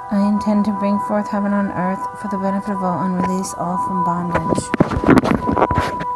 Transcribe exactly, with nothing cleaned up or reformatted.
I intend to bring forth heaven on earth for the benefit of all and release all from bondage.